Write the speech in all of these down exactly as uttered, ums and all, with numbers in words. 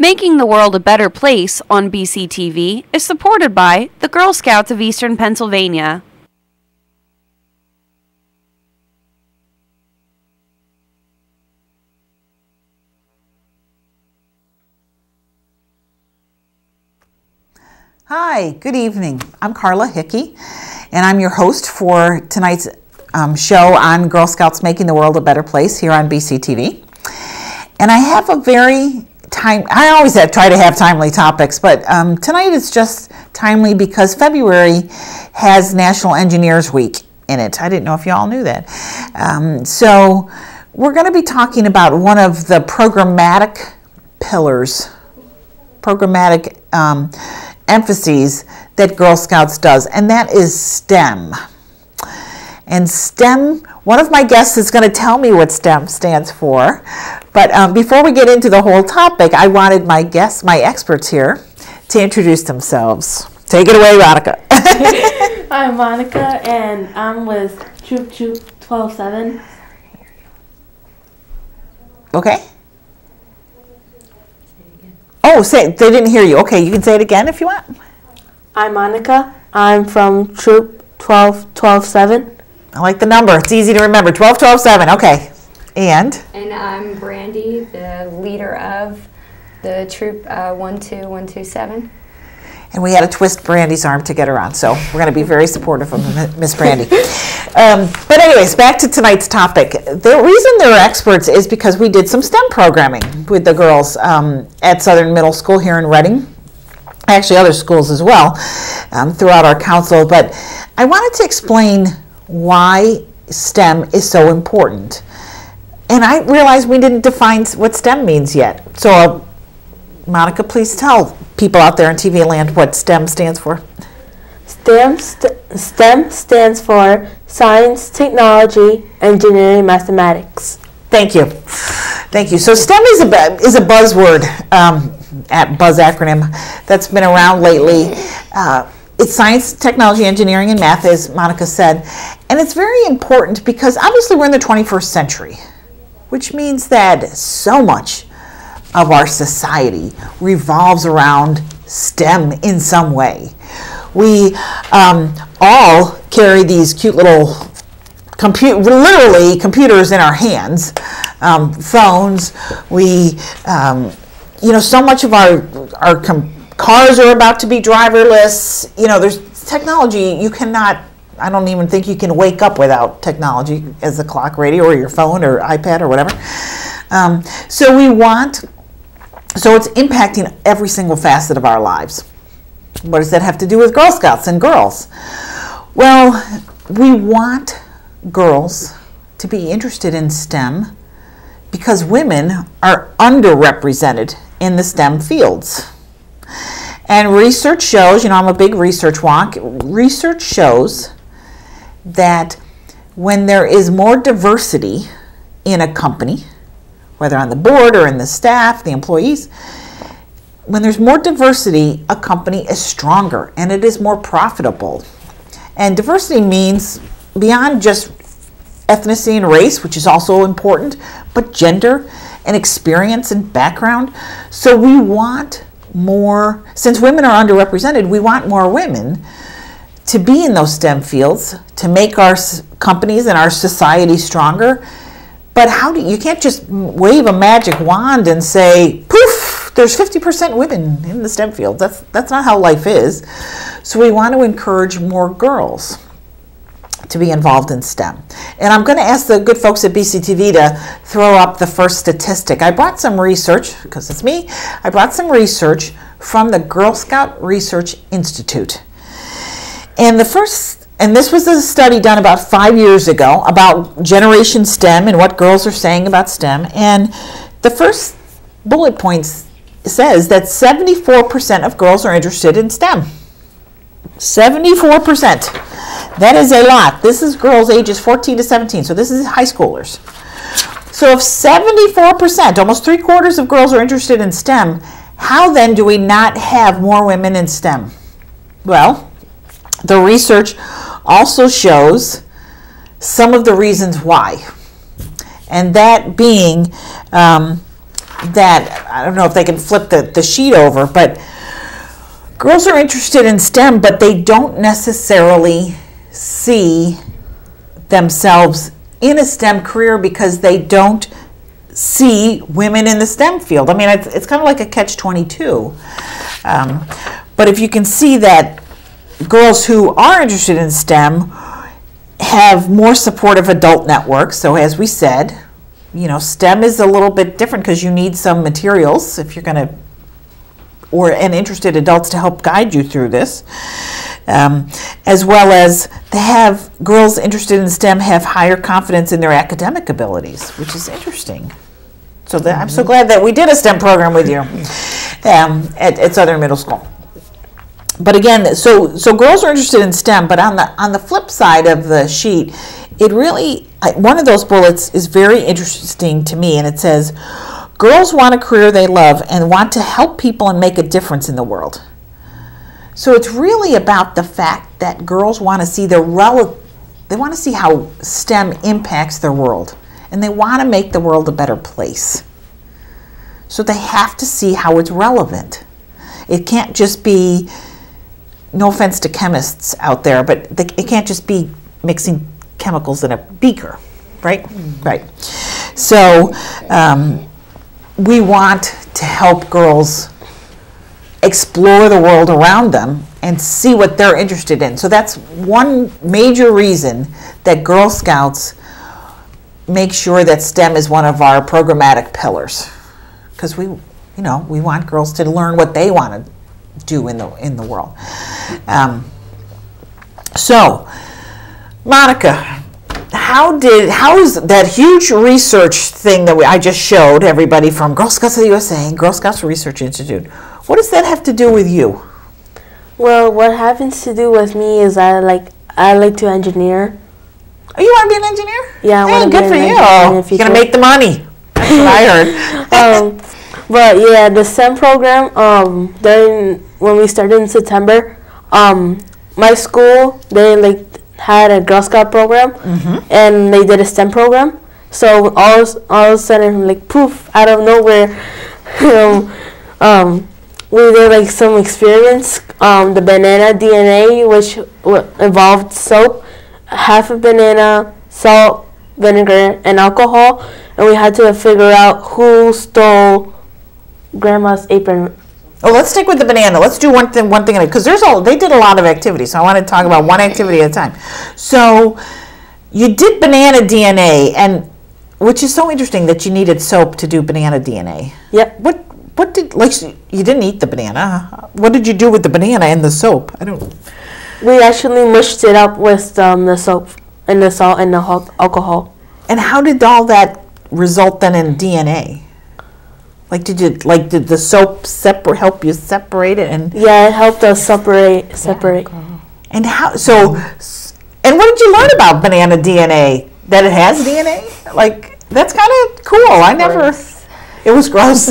Making the World a Better Place on B C T V is supported by the Girl Scouts of Eastern Pennsylvania. Hi, good evening. I'm Carla Hickey, and I'm your host for tonight's um, show on Girl Scouts Making the World a Better Place here on B C T V. And I have a very time, I always have, try to have timely topics, but um, tonight it's just timely because February has National Engineers Week in it. I didn't know if you all knew that. Um, so we're going to be talking about one of the programmatic pillars, programmatic um, emphases that Girl Scouts does, and that is STEM. And STEM, one of my guests is going to tell me what STEM stands for. But um, before we get into the whole topic, I wanted my guests, my experts here, to introduce themselves. Take it away, Monika. I'm Monika, and I'm with Troop Troop twelve seven. Okay. Oh, say they didn't hear you. Okay, you can say it again if you want. I'm Monika. I'm from Troop twelve twelve seven. I like the number. It's easy to remember. twelve twelve seven. Okay. And? And I'm Brandi, the leader of the Troop uh, one two one two seven. And we had to twist Brandi's arm to get her on, so we're going to be very supportive of Miss Brandi. Um, but anyways, back to tonight's topic. The reason they're experts is because we did some STEM programming with the girls um, at Southern Middle School here in Reading. Actually, other schools as well um, throughout our council. But I wanted to explain why STEM is so important. And I realized we didn't define what STEM means yet. So, uh, Monika, please tell people out there in T V land what STEM stands for. STEM, st STEM stands for Science, Technology, Engineering, Mathematics. Thank you. Thank you. So STEM is a, is a buzzword, um, at buzz acronym that's been around lately. Uh, it's science, technology, engineering, and math, as Monika said. And it's very important because obviously we're in the twenty-first century, which means that so much of our society revolves around STEM in some way. We um, all carry these cute little compute, literally computers in our hands, um, phones. We, um, you know, so much of our our com cars are about to be driverless. You know, there's technology. You cannot. I don't even think you can wake up without technology as a clock, radio, or your phone, or iPad, or whatever. Um, so we want. So it's impacting every single facet of our lives. What does that have to do with Girl Scouts and girls? Well, we want girls to be interested in STEM because women are underrepresented in the STEM fields. And research shows, you know, I'm a big research wonk, research shows that when there is more diversity in a company, whether on the board or in the staff, the employees, when there's more diversity, a company is stronger and it is more profitable. And diversity means beyond just ethnicity and race, which is also important, but gender and experience and background. So we want more, since women are underrepresented, we want more women to be in those STEM fields, to make our companies and our society stronger. But how do you can't just wave a magic wand and say, poof, there's fifty percent women in the STEM field. That's, that's not how life is. So we want to encourage more girls to be involved in STEM. And I'm going to ask the good folks at B C T V to throw up the first statistic. I brought some research, because it's me, I brought some research from the Girl Scout Research Institute. And the first And this was a study done about five years ago about Generation STEM and what girls are saying about STEM. And the first bullet point says that seventy-four percent of girls are interested in STEM. seventy-four percent. That is a lot. This is girls ages fourteen to seventeen, so this is high schoolers. So if seventy-four percent, almost three quarters of girls are interested in STEM, how then do we not have more women in STEM? Well, the research also shows some of the reasons why. And that being um, that, I don't know if they can flip the, the sheet over, but girls are interested in STEM, but they don't necessarily see themselves in a STEM career because they don't see women in the STEM field. I mean, it's, it's kind of like a catch twenty-two. Um, but if you can see that girls who are interested in STEM have more supportive adult networks, so as we said, you know, STEM is a little bit different because you need some materials if you're going to, or and interested adults to help guide you through this, um, as well as they have girls interested in STEM have higher confidence in their academic abilities, which is interesting. So that, I'm so glad that we did a STEM program with you um, at, at Southern Middle School. But again, so so girls are interested in STEM, but on the on the flip side of the sheet, it really, one of those bullets is very interesting to me, and it says, girls want a career they love and want to help people and make a difference in the world. So it's really about the fact that girls want to see their rel- they want to see how STEM impacts their world, and they want to make the world a better place. So they have to see how it's relevant. It can't just be, no offense to chemists out there, but they, it can't just be mixing chemicals in a beaker, right? Mm-hmm. Right. So um, we want to help girls explore the world around them and see what they're interested in. So that's one major reason that Girl Scouts make sure that STEM is one of our programmatic pillars, because we, you know, we want girls to learn what they want to do in the in the world. Um, so, Monika, how did how is that huge research thing that we, I just showed everybody from Girl Scouts of the U S A and Girl Scouts Research Institute? What does that have to do with you? Well, what happens to do with me is I like I like to engineer. Oh, you want to be an engineer? Yeah, I hey, want to good be for an you. engineer. You're gonna make the money. That's what I heard. um, but yeah, the STEM program. Um, during when we started in September, um, my school they like had a Girl Scout program, mm-hmm. and they did a STEM program. So all all of a sudden, like poof, out of nowhere, um, um, we did like some experiments. Um, the banana D N A, which w- involved soap, half a banana, salt, vinegar, and alcohol, and we had to figure out who stole Grandma's apron. Oh, let's stick with the banana. Let's do one thing, one thing, because there's all they did a lot of activities. So I want to talk about one activity at a time. So you did banana D N A, and which is so interesting that you needed soap to do banana D N A. Yep. What what did like you didn't eat the banana? What did you do with the banana and the soap? I don't. We actually mushed it up with um, the soap and the salt and the hot alcohol. And how did all that result then in D N A? Like did you like did the soap separ- help you separate it and? Yeah, it helped us separate separate. Yeah, and how so? And what did you learn about banana D N A? That it has D N A? Like that's kind of cool. I never. Gross. It was gross.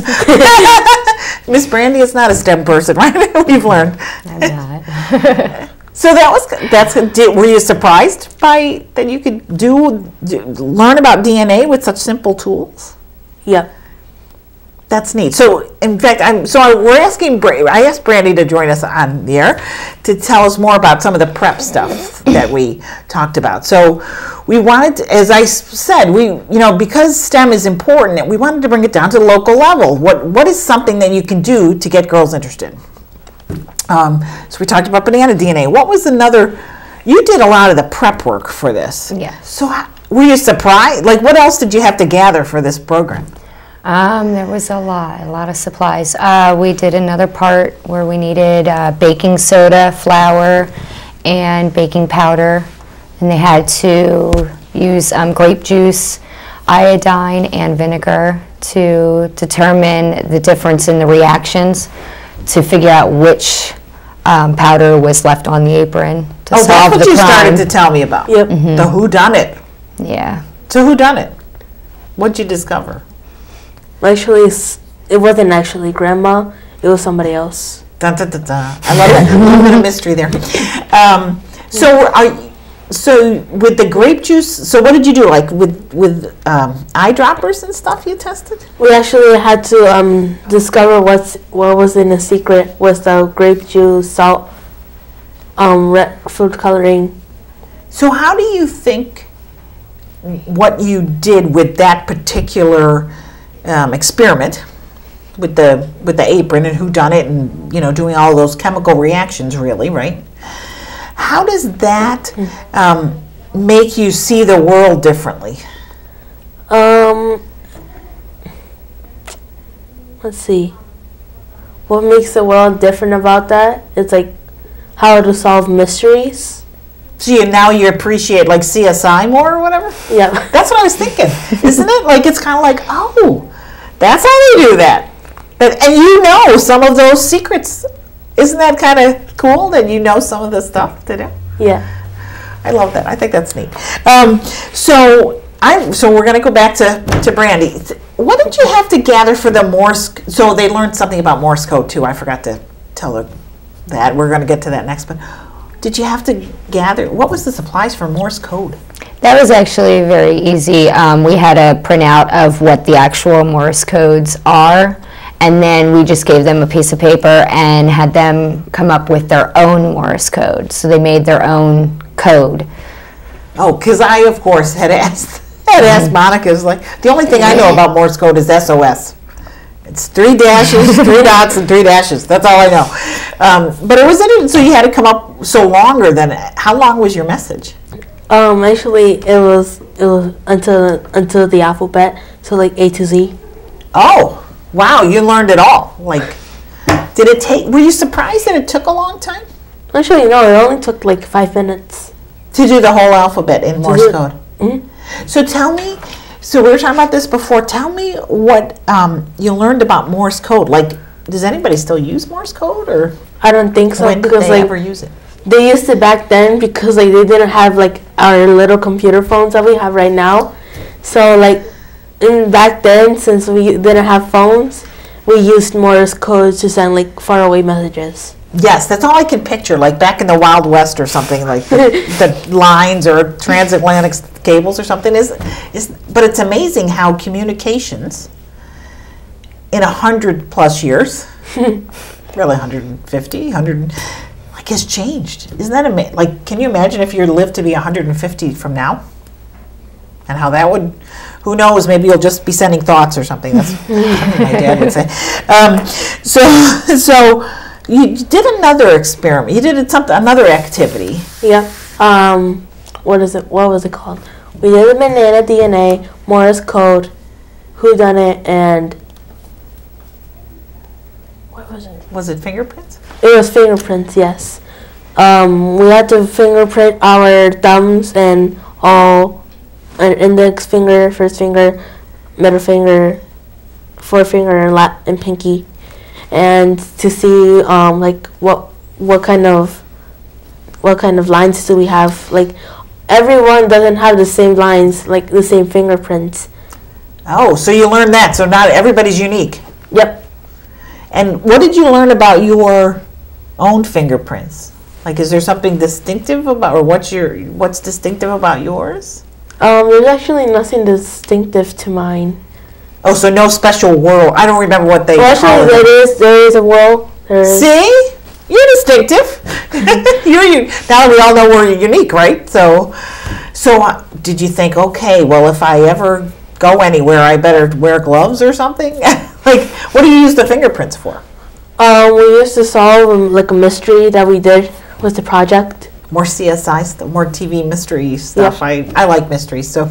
Miss Brandi is not a STEM person, right? We've learned. I'm not. So that was that's. Did, were you surprised by that you could do, do learn about D N A with such simple tools? Yep. That's neat. So, in fact, I'm so I, we're asking. Bra- I asked Brandi to join us on the air to tell us more about some of the prep stuff that we talked about. So, we wanted, to, as I said, we you know because STEM is important, we wanted to bring it down to the local level. What what is something that you can do to get girls interested? Um, so we talked about banana D N A. What was another? You did a lot of the prep work for this. Yes. So, how, were you surprised? Like, what else did you have to gather for this program? Um, there was a lot, a lot of supplies. Uh, we did another part where we needed uh, baking soda, flour, and baking powder, and they had to use um, grape juice, iodine, and vinegar to determine the difference in the reactions to figure out which um, powder was left on the apron to Oh, solve that's what the you crime. started to tell me about. Yep. Mm-hmm. The whodunit. Yeah. So who done it? What'd you discover? Actually, it's- it wasn't actually Grandma. It was somebody else. Dun, dun, dun, dun. I love that. A little bit of mystery there. Um, so, are, so with the grape juice, so what did you do? Like with with um, eyedroppers and stuff you tested? We actually had to um, discover what's what was in the secret was the grape juice, salt, um, red food coloring. So how do you think what you did with that particular um, experiment with the with the apron and who done it and you know doing all those chemical reactions really, right? How does that um, make you see the world differently? Um, let's see. What makes the world different about that? It's like how to solve mysteries. So you, now you appreciate like C S I more or whatever? Yeah. That's what I was thinking. Isn't it? Like it's kind of like, oh, that's how they do that. But, and you know some of those secrets. Isn't that kind of cool that you know some of the stuff to do? Yeah. I love that. I think that's neat. Um, so I so we're going to go back to, to Brandi. What did you have to gather for the Morse? So they learned something about Morse code too. I forgot to tell her that. We're going to get to that next. But did you have to gather? What was the supplies for Morse code? That was actually very easy. Um, we had a printout of what the actual Morse codes are, and then we just gave them a piece of paper and had them come up with their own Morse code. So they made their own code. Oh, because I, of course, had asked, had asked Monika, is like, the only thing I know about Morse code is S O S. It's three dashes, three dots, and three dashes. That's all I know. Um, but it was interesting. So you had to come up so longer than, how long was your message? Um, actually, it was it was until until the alphabet, so like A to Z. Oh, wow! You learned it all. Like, did it take? Were you surprised that it took a long time Actually, no, it only took like five minutes. to do the whole alphabet in Morse do- code? Mm-hmm. So tell me. So we were talking about this before. Tell me what um, you learned about Morse code. Like, does anybody still use Morse code, or I don't think so when did because they like ever use it? they used it back then because like they didn't have like our little computer phones that we have right now. So like in back then, since we didn't have phones, we used Morse code to send like faraway messages. Yes, that's all I can picture, like back in the Wild West or something, like the, the lines or transatlantic cables or something. Is is, but it's amazing how communications in a hundred plus years, really one hundred fifty, one hundred, like has changed. Isn't that amazing? Like, can you imagine if you live to be one hundred fifty from now, and how that would? Who knows? Maybe you'll just be sending thoughts or something. That's something my dad would say. Um, so so. You did another experiment. You did something, another activity. Yeah. Um, what is it? What was it called? We did a banana D N A, Morse code, whodunit, and what was it? Was it fingerprints? It was fingerprints. Yes. Um, we had to fingerprint our thumbs and all, our index finger, first finger, middle finger, forefinger, and la- and pinky. And to see um, like what what kind of what kind of lines do we have? Like everyone doesn't have the same lines, like the same fingerprints. Oh, so you learned that. So not everybody's unique. Yep. And what did you learn about your own fingerprints? Like, is there something distinctive about, or what's your what's distinctive about yours? Um, there's actually nothing distinctive to mine. Oh, so no special whirl. I don't remember what they Well, call actually, it. there is there is a whirl. There is. See, you're distinctive. you're you. Now we all know we're unique, right? So, so uh, did you think, okay, well, if I ever go anywhere, I better wear gloves or something? Like, what do you use the fingerprints for? Um, we used to solve um, like a mystery that we did with the project. More C S I stuff, more T V mystery stuff. Yep. I, I like mysteries, so.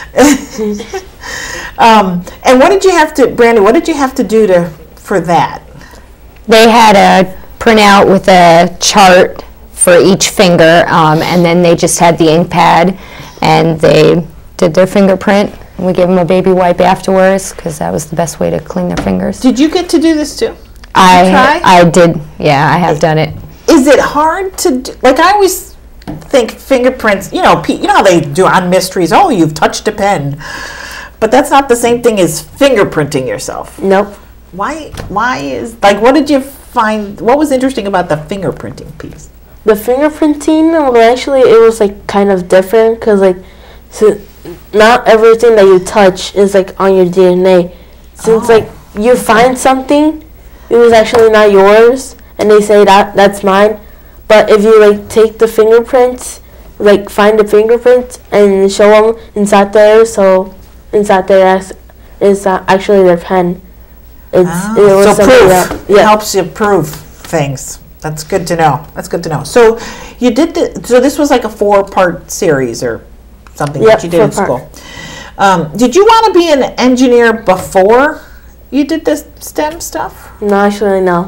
um, and what did you have to, Brandi, what did you have to do to for that? They had a printout with a chart for each finger, um, and then they just had the ink pad, and they did their fingerprint. We gave them a baby wipe afterwards, because that was the best way to clean their fingers. Did you get to do this too? I try? I did, yeah, I have done it. Is it hard to do, like I always think fingerprints, you know, pe- you know how they do on mysteries, oh, you've touched a pen. But that's not the same thing as fingerprinting yourself. Nope. Why why is like what did you find what was interesting about the fingerprinting piece? the fingerprinting, well, actually, it was like kind of different because like, so not everything that you touch is like on your D N A. Since Oh. like you find something, it was actually not yours, and they say that that's mine. But if you like take the fingerprints, like find the fingerprints and show them inside there, so inside there is, is uh, actually their pen. It's Oh, it was so something proof that- yeah. helps you prove things. That's good to know. That's good to know. So you did the, so this was like a four-part series or something Yep, that you did in four-part. school. Um, did you want to be an engineer before you did this STEM stuff? No, actually no.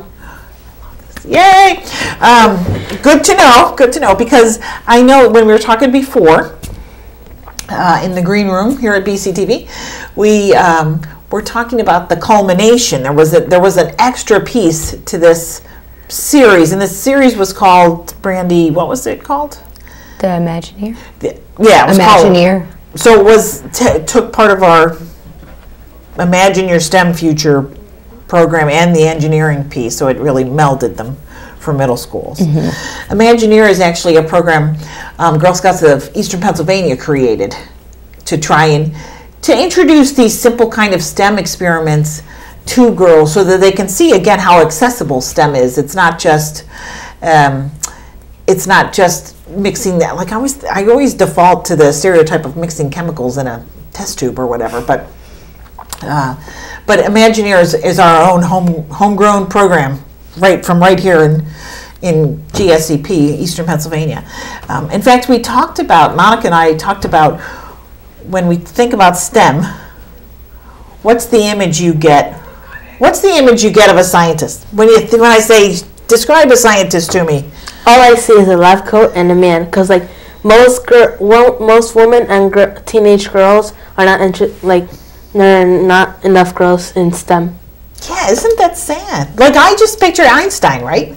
Yay! Um, good to know. Good to know, because I know when we were talking before uh, in the green room here at B C T V, we um, were talking about the culmination. There was a, there was an extra piece to this series, and this series was called, Brandi, what was it called? The Imagineer. The, yeah, it was called- Imagineer. So it was t- took part of our Imagine Your STEM Future program and the engineering piece, so it really melded them for middle schools. Mm-hmm. Imagineer is actually a program um, Girl Scouts of Eastern Pennsylvania created to try and to introduce these simple kind of STEM experiments to girls so that they can see again how accessible STEM is. It's not just um, it's not just mixing that, like I always I always default to the stereotype of mixing chemicals in a test tube or whatever, but uh, but Imagineer is, is our own home homegrown program, right from right here in in G S E P, Eastern Pennsylvania. Um, in fact, we talked about, Monika and I talked about, when we think about STEM, what's the image you get? What's the image you get of a scientist? When you when I say describe a scientist to me, All I see is a lab coat and a man, because like most gir- wo- most women and gir- teenage girls are not inter- like there are not enough girls in STEM. yeah, isn't that sad? Like I just pictured Einstein, right?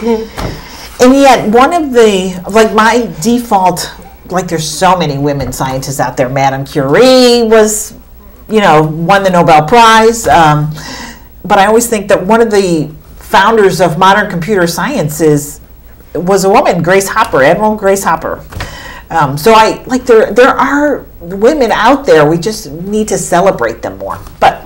And yet one of the, like my default, like there's so many women scientists out there. Madame Curie was, you know, won the Nobel Prize. Um, but I always think that one of the founders of modern computer science is, was a woman, Grace Hopper, Admiral Grace Hopper. Um, so I, like there, there are women out there, we just need to celebrate them more. But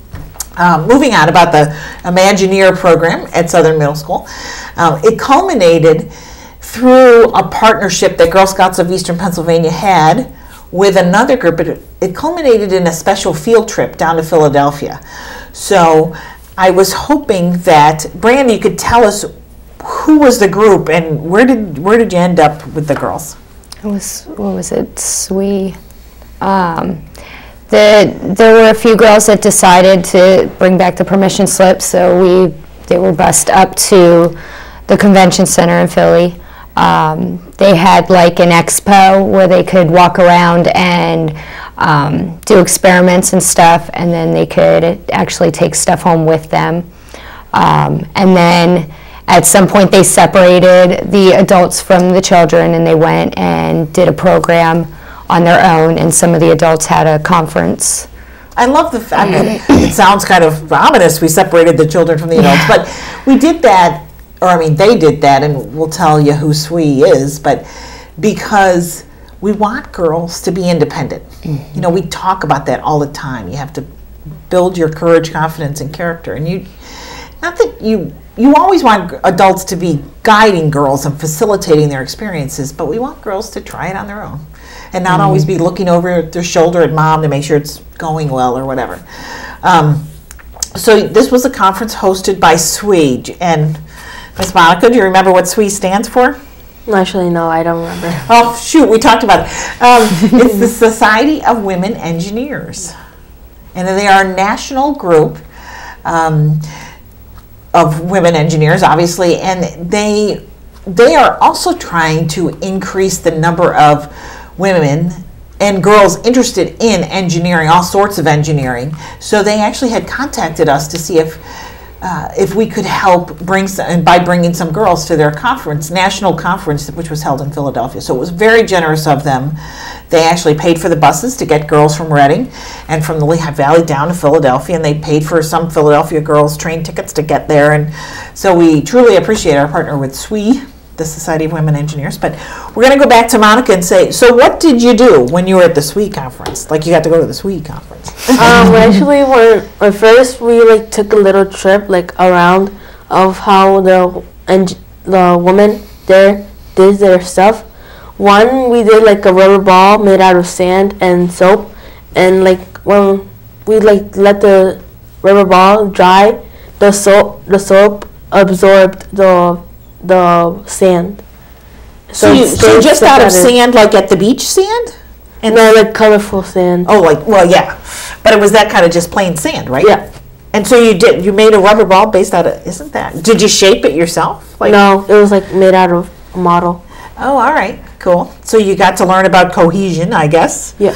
um, moving on about the Imagineer program at Southern Middle School, um, it culminated through a partnership that Girl Scouts of Eastern Pennsylvania had with another group. But it, it culminated in a special field trip down to Philadelphia. So I was hoping that, Brandi, you could tell us who was the group and where did where did you end up with the girls? It was, what was it, S W E. Um, the, there were a few girls that decided to bring back the permission slip, so we, they were bused up to the convention center in Philly. Um, they had like an expo where they could walk around and um, do experiments and stuff, and then they could actually take stuff home with them. Um, and then at some point they separated the adults from the children, and they went and did a program on their own, and some of the adults had a conference. I love the fact that it sounds kind of ominous, we separated the children from the adults, but we did that, or I mean they did that, and we'll tell you who S W E is, but because we want girls to be independent. Mm-hmm. You know, we talk about that all the time. You have to build your courage, confidence, and character, and you, not that you, you always want adults to be guiding girls and facilitating their experiences, but we want girls to try it on their own and not mm-hmm. always be looking over their shoulder at mom to make sure it's going well or whatever. Um, so this was a conference hosted by S W E. And Miss Monika, do you remember what S W E stands for? Actually, no, I don't remember. Oh, shoot, we talked about it. Um, it's the Society of Women Engineers. And they are a national group um, of women engineers, obviously, and they they are also trying to increase the number of women and girls interested in engineering, all sorts of engineering. So they actually had contacted us to see if uh, if we could help bring some, and by bringing some girls to their conference, national conference, which was held in Philadelphia. So it was very generous of them. They actually paid for the buses to get girls from Reading and from the Lehigh Valley down to Philadelphia, and they paid for some Philadelphia girls' train tickets to get there. And so we truly appreciate our partner with S W E the Society of Women Engineers. But we're going to go back to Monika and say, so what did you do when you were at the S W E conference? Like you got to go to the S W E conference. um, we actually were, at first we like took a little trip like around of how the and the women there did their stuff. One, we did like a rubber ball made out of sand and soap, and like when we like let the rubber ball dry, the soap the soap absorbed the the sand. So, you, it so stayed just out of separate. sand, like at the beach sand? And no, like colorful sand. Oh, like, well, yeah. But it was that kind of just plain sand, right? Yeah. And so you did, you made a rubber ball based out of, isn't that, did you shape it yourself? Like, No, it was like made out of a model. Oh, all right, cool. So you got to learn about cohesion, I guess. Yeah.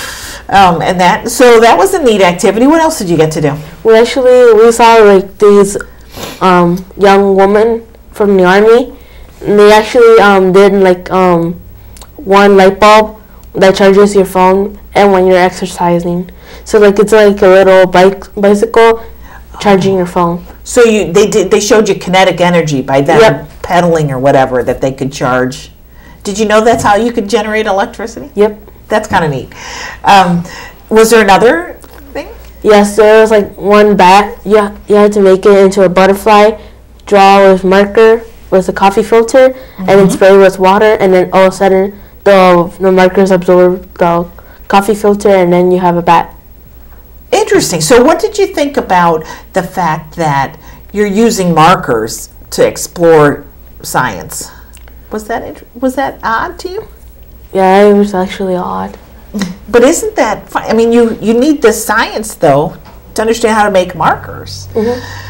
Um, and that, so that was a neat activity. What else did you get to do? We actually, we saw like these um, young women from the army. And they actually um, did like um, one light bulb that charges your phone and when you're exercising. So like it's like a little bike bicycle charging your phone. So you they did they showed you kinetic energy by them Yep. pedaling or whatever that they could charge. Did you know that's how you could generate electricity? Yep. That's kind of neat. Um, was there another thing? Yes, there was like one bat. Yeah, you had to make it into a butterfly, draw with marker with a coffee filter, mm-hmm. and then spray with water, and then all of a sudden the the markers absorb the coffee filter, and then you have a bat. Interesting. So what did you think about the fact that you're using markers to explore science? Was that int- was that odd to you? Yeah, it was actually odd. But isn't that fun? I mean, you, you need the science, though, to understand how to make markers. Mm-hmm.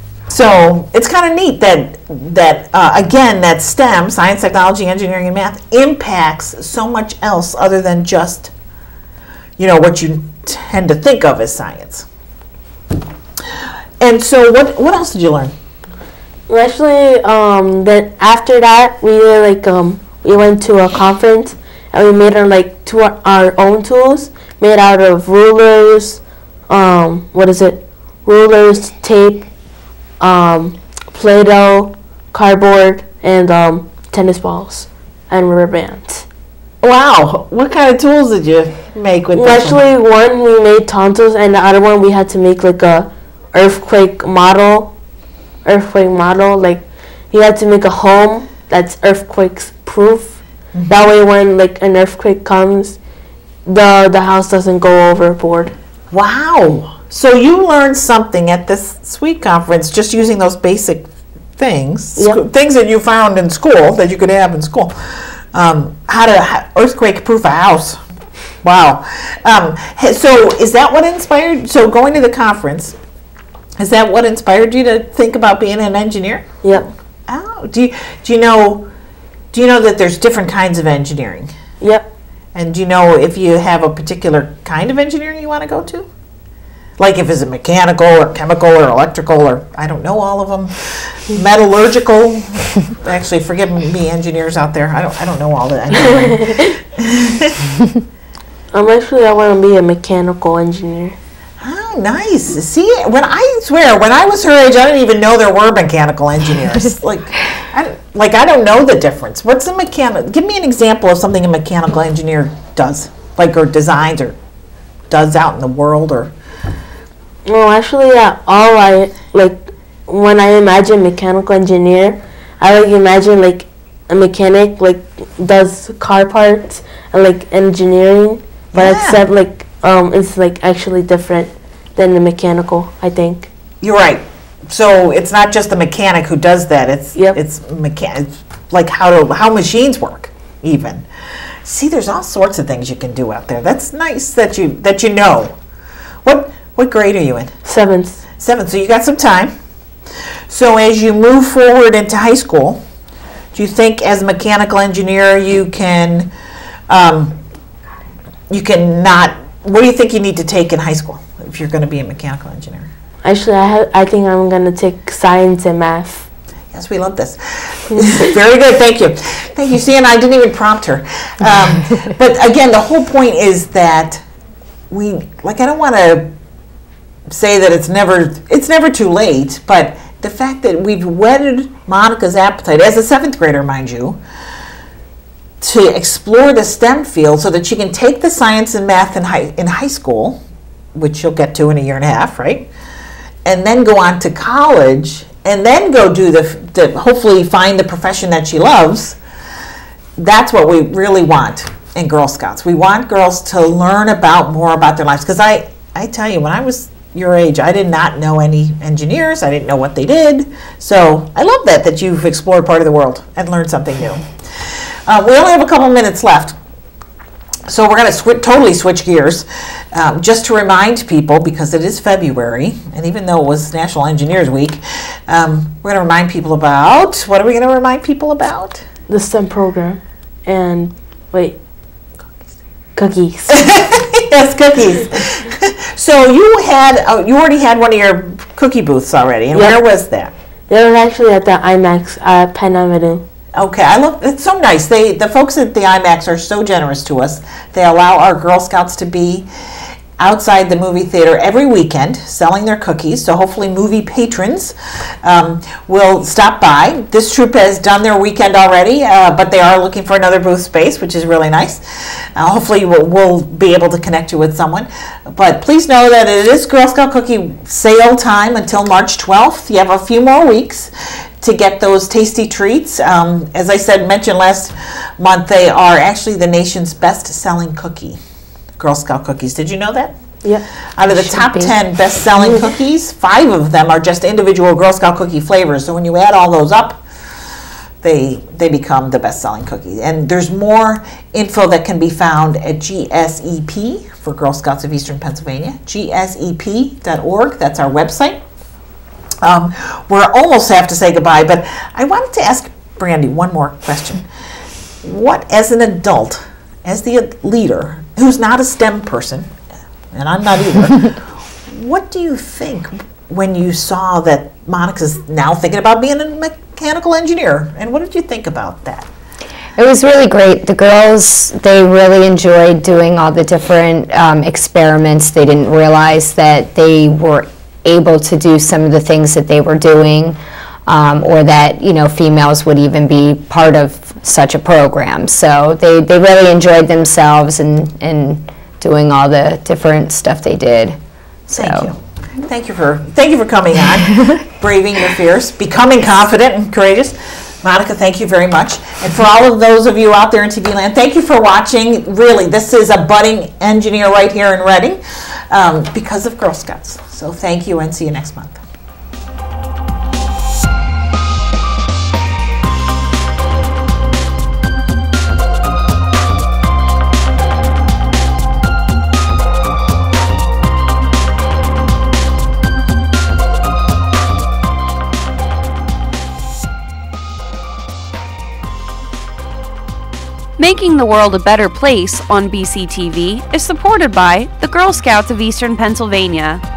So it's kind of neat that, that uh, again, that STEM, science, technology, engineering, and math, impacts so much else other than just, you know, what you tend to think of as science. And so what, what else did you learn? Well, actually, um, then after that, we did like um, we went to a conference and we made our like two our, our own tools made out of rulers, um, what is it? Rulers, tape, um, Play-Doh, cardboard, and um, tennis balls and rubber bands. Wow, what kind of tools did you make with Well, this actually, one we made tonsils, and the other one we had to make like a earthquake model. Earthquake model, like you had to make a home that's earthquakes proof. Mm-hmm. That way, when like an earthquake comes, the the house doesn't go overboard. Wow. So you learned something at this S W E conference just using those basic things, Yep. sc- things that you found in school that you could have in school. Um, how to ha- earthquake-proof a house. Wow. Um, h- so is that what inspired, so going to the conference, is that what inspired you to think about being an engineer? Yep. Oh, do you, do you know, do you know that there's different kinds of engineering? Yep. And do you know if you have a particular kind of engineering you want to go to? Like if it's mechanical or chemical or electrical or I don't know all of them, metallurgical. Actually, forgive me, engineers out there. I don't I don't know all that. Um, actually, I want to be a mechanical engineer. Oh, nice. See, when I swear, when I was her age, I didn't even know there were mechanical engineers. like, I, like I don't know the difference. What's a mechanic? Give me an example of something a mechanical engineer does, like or designs or does out in the world or. Well, actually, yeah, all I like when I imagine mechanical engineer, I like imagine like a mechanic like does car parts and like engineering, but Yeah. except like um it's like actually different than the mechanical, I think. You're right. So it's not just the mechanic who does that. It's Yep. it's mechan- like how to how machines work even. See, there's all sorts of things you can do out there. That's nice that you that you know. What what grade are you in? Seventh. Seventh. So you got some time. So as you move forward into high school, do you think as a mechanical engineer you can um, you can not? What do you think you need to take in high school if you're going to be a mechanical engineer? Actually, I ha- I think I'm gonna take science and math. Yes, we love this. Very good, thank you. Thank you. See, and I didn't even prompt her. Um, but again, the whole point is that we, like, I don't want to say that it's never, it's never too late, but the fact that we've whetted Monika's appetite, as a seventh grader, mind you, to explore the STEM field so that she can take the science and math in high, in high school, which she'll get to in a year and a half, right? And then go on to college, and then go do the, the hopefully find the profession that she loves. That's what we really want in Girl Scouts. We want girls to learn about more about their lives. Because I, I tell you, when I was your age, I did not know any engineers. I didn't know what they did. So I love that, that you've explored part of the world and learned something new. Uh, we only have a couple minutes left. So we're going to sw- totally switch gears. Um, just to remind people, because it is February, and even though it was National Engineers Week, um, we're going to remind people about, what are we going to remind people about? The STEM program. And, wait, cookies. Yes, cookies. So you had, uh, you already had one of your cookie booths already, and Yep. where was that? They were actually at the IMAX at Penn Avenue. Okay, I love, it's so nice. They, the folks at the IMAX are so generous to us. They allow our Girl Scouts to be outside the movie theater every weekend selling their cookies. So hopefully movie patrons um, will stop by. This troop has done their weekend already, uh, but they are looking for another booth space, which is really nice. Uh, hopefully we'll, we'll be able to connect you with someone. But please know that it is Girl Scout cookie sale time until March twelfth. You have a few more weeks to get those tasty treats. Um, as I said, mentioned last month, they are actually the nation's best-selling cookie, Girl Scout cookies. Did you know that? Yeah. Out of the Should top be. ten best-selling cookies, five of them are just individual Girl Scout cookie flavors. So when you add all those up, they they become the best-selling cookie. And there's more info that can be found at G S E P for Girl Scouts of Eastern Pennsylvania, G S E P dot org. That's our website. Um, we're almost have to say goodbye, but I wanted to ask Brandi one more question. What, as an adult, as the leader, who's not a STEM person, and I'm not either, what do you think when you saw that Monika's now thinking about being a mechanical engineer? And what did you think about that? It was really great. The girls, they really enjoyed doing all the different um, experiments. They didn't realize that they were able to do some of the things that they were doing, um, or that, you know, females would even be part of such a program. So they, they really enjoyed themselves and, and doing all the different stuff they did. So. Thank you. Thank you for thank you for coming on, braving your fears, becoming confident and courageous. Monika, thank you very much. And for all of those of you out there in T V land, thank you for watching. Really, this is a budding engineer right here in Reading um, because of Girl Scouts. So thank you, and see you next month. Making the World a Better Place on B C T V is supported by the Girl Scouts of Eastern Pennsylvania.